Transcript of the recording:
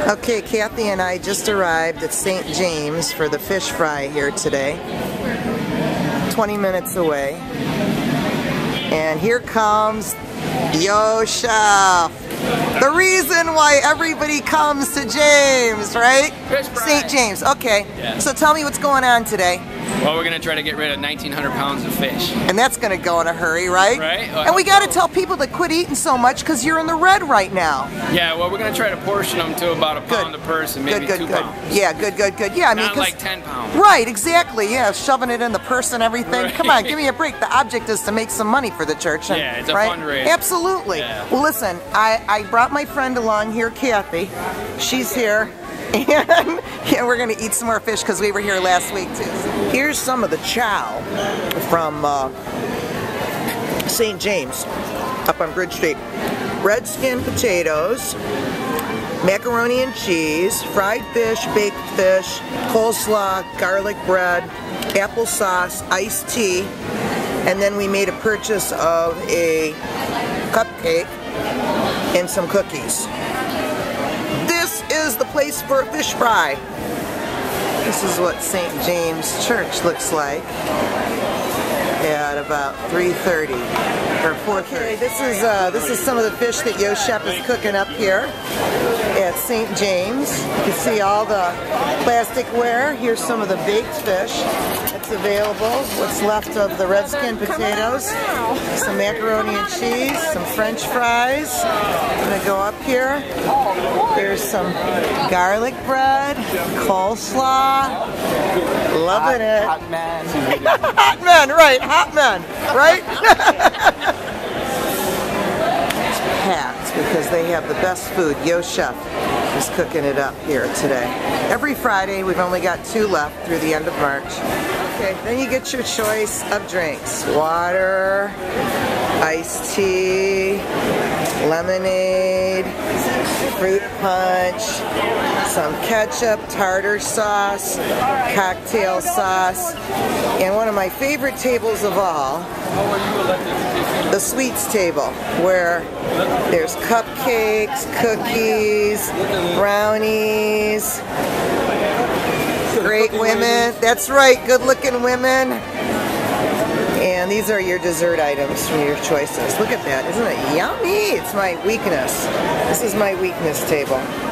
Okay, Kathy and I just arrived at St. James for the fish fry here today. 20 minutes away. And here comes Yo Chef. The reason why everybody comes to James, right? Fish fry. St. James, okay. Yeah. So tell me what's going on today. Well, we're going to try to get rid of 1,900 pounds of fish. And that's going to go in a hurry, right? Right. And we got to tell people to quit eating so much because you're in the red right now. Yeah, well, we're going to try to portion them to about a pound a person, maybe good, 2 good. pounds. Yeah, good. Yeah, I mean, Not like 10 pounds. Right, exactly. Yeah, shoving it in the purse and everything. Right. Come on, give me a break. The object is to make some money for the church. And, Yeah, it's a right? fundraiser. Absolutely. Yeah. Well, listen, I brought my friend along here, Kathy. She's here. And yeah, we're going to eat some more fish because we were here last week too. Here's some of the chow from St. James up on Bridge Street. Red skin potatoes, macaroni and cheese, fried fish, baked fish, coleslaw, garlic bread, applesauce, iced tea, and then we made a purchase of a cupcake and some cookies. This is the place for a fish fry. This is what St. James Church looks like at about 3:30 or 4:30. Okay, this is some of the fish that Yo Chef is cooking up here at St. James. You can see all the plasticware. Here's some of the baked fish that's available. What's left of the red skin potatoes, some macaroni and cheese, some French fries. I'm gonna go up here. There's some garlic bread, coleslaw. Loving it. Hot man. Hot men, right? Hot men, right? It's packed because they have the best food. Yo Chef is cooking it up here today. Every Friday, we've only got 2 left through the end of March. Okay, then you get your choice of drinks. Water, iced tea, lemonade, fruit punch, some ketchup, tartar sauce, cocktail sauce, and one of my favorite tables of all, the sweets table, where there's cupcakes, cookies, brownies, great women. That's right, good-looking women. And these are your dessert items from your choices. Look at that. Isn't it yummy? It's my weakness. This is my weakness table.